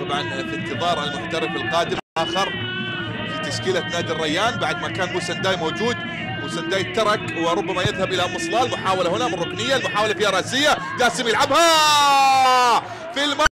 طبعا في انتظار المحترف القادم اخر في تشكيله نادي الريان بعد ما كان موسنداي موجود. موسنداي ترك وربما يذهب الى مصلال. محاوله هنا من ركنيه، المحاوله فيها راسيه، جاسم يلعبها في